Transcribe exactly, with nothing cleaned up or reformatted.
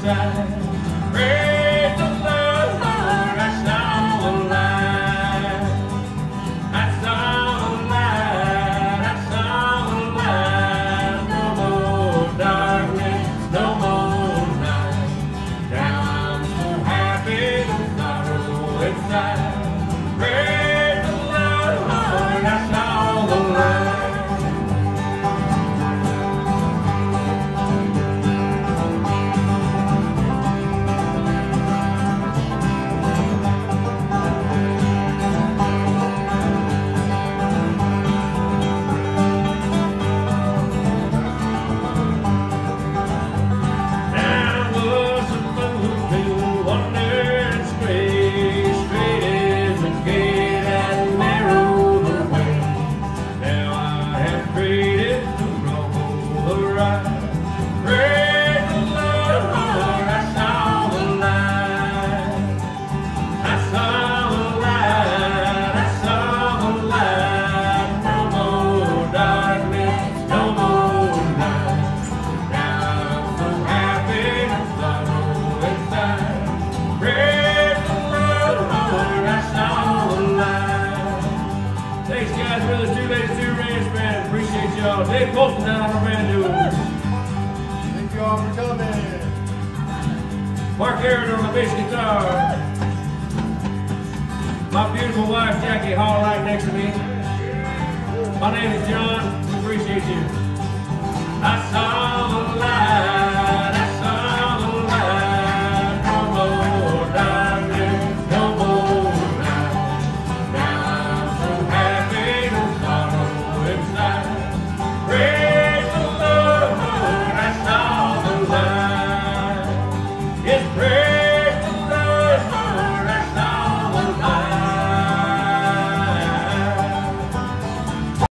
inside. Praise the Lord, I saw a light. I saw a light, I saw a light. No more darkness, no more night. Now I'm so happy, no sorrow inside. Praise the Lord, I saw the light. Thanks guys for the two ladies, two ranch band. Appreciate y'all. Dave Colton down on our banjo. Thank you all for coming. Mark Aaron on the bass guitar. My beautiful wife Jackie Hall right next to me. My name is John. Appreciate you. I saw the light.